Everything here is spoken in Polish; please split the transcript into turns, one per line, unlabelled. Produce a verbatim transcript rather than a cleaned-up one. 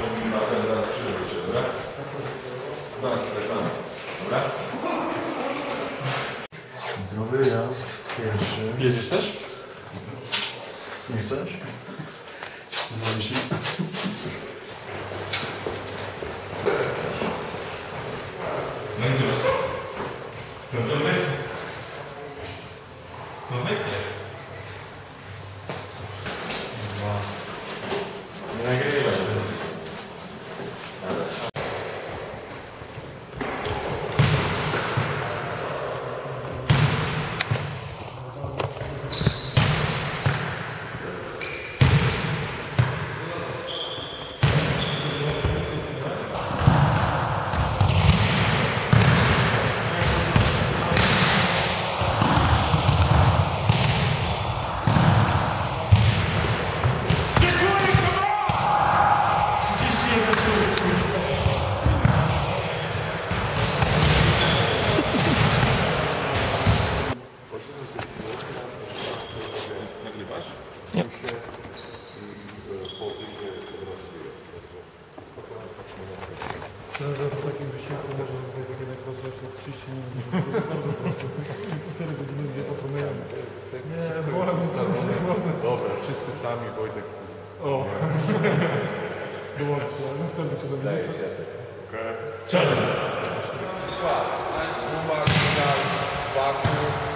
basen zaraz przywrócę, dobra? Zaraz wracamy, dobra?
Zdrowy jazd, pierwszy.
Jedziesz też?
Nie chcesz? Zwolisz mi?
No i gdzie to? No to my. No wypnie. Nie nagrywaj. Nagrywasz?
Nie.
Myślę, że po takim wysiłku może tutaj takie jak rozwijać na trzydzieści minut. Bardzo prosto. cztery godziny, dwie popromujemy. Nie, wolę mi
Dobra, wszyscy sami, Wojtek.
O! Dołączcie, ale następny cię dowiedzieć.
K S.
Cześć!
Skład. Numer, waku.